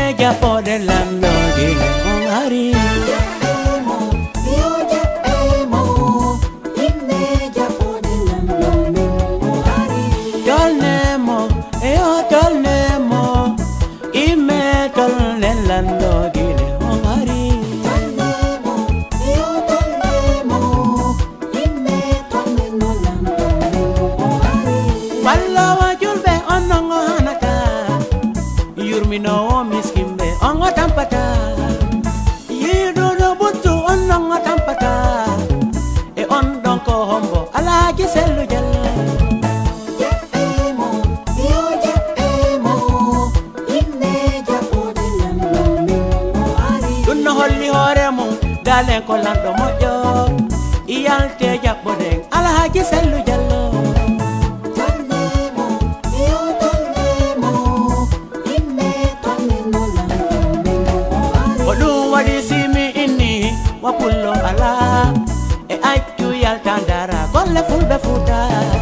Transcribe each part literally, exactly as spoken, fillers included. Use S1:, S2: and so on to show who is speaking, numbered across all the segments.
S1: japo de lando gile on hari.
S2: Japemo, io japemo, inne japo de lando on hari.
S1: Tolnemo, eo tolnemo, imme tolne lando gile on hari.
S2: Tolnemo, io tolnemo, inne tolne no lando on hari.
S1: Walla wajulbe onongo hanata, yurmino miskimbe ongo tampata. Yidu do butu onongo tampata, e on donko hombo alaji selu jal.
S2: Japemo, io japemo, inne japo de lando on hari.
S1: Dunno holli hore mum dalen ko lando moƴƴo, iyalte jaɓɓoden alaji selu jallo.
S2: Tolnemo, io tolnemo, inne tolne no lando on hari.
S1: Ko ɗum waɗi simi inni wa pullo ala, e accu yalta dara golle fulɓe fuuta.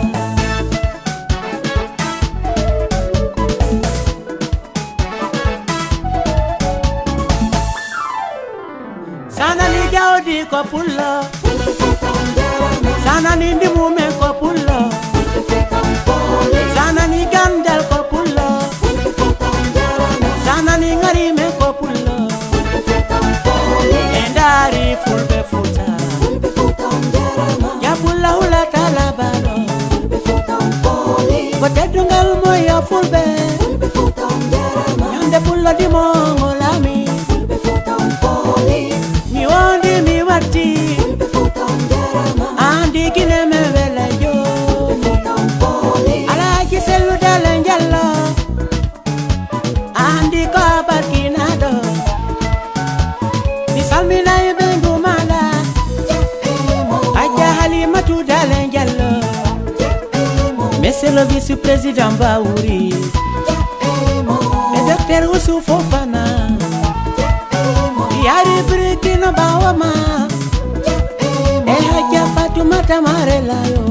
S1: Sanani jawdi ko pullo, sanani ndimumen ko pullo, sanani gandal ko pullo, sanani ngarimen ko pullo, e ndaari fulɓe fuuta. Ya pulla hulata labalo, ko teddungal moyo fulɓe, ñande pullo dimongo lami. Mi wondi mi watti, andi kine me wela joni. Alaji selu dalen jallo, andi ko barkinado. Mi salminay bengu mala, Adja Halimatu dalen jallo. Monsieur le vice-président Baouri, et docteur Oussou Fofana, yari Burkina Bawama, e Hadja Fatoumata Marela yo.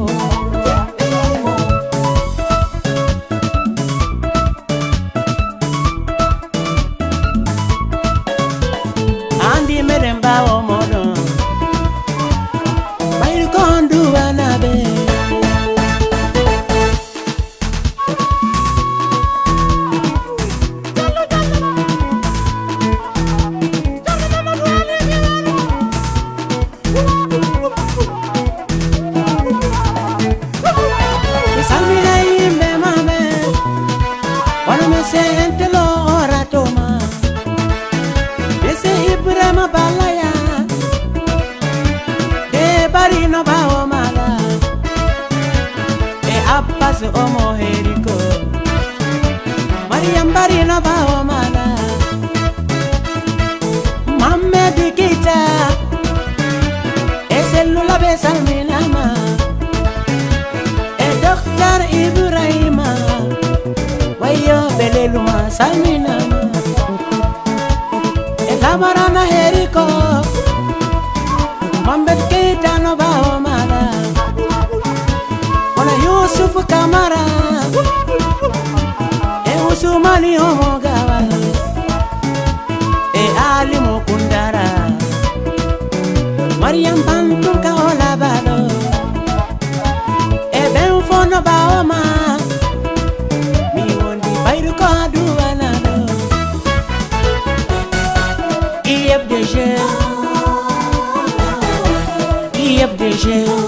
S1: Andi meren bawo modo, bayru kondu wanabe. Salmina imbe mame, wano me se entelo oratoma. Ese Ibrahima balaya, de bari no bawo mala, e Abbas omo heriko, Mariam bari no bawo mala, Mohamed Keita, e Selula be salmina ma. Docteur Ibrahima, wayo beleluma salmina ma. E Lamarana heriko, Mohamed Keita no bawo mala, ona Yusuf Kamara, e Usumani Omogawa, e Ali Mukundara, Mariam Bantum Kaola Bado, no baoma, mi wondi bayru ko aduwanado. I F D G, I F D G.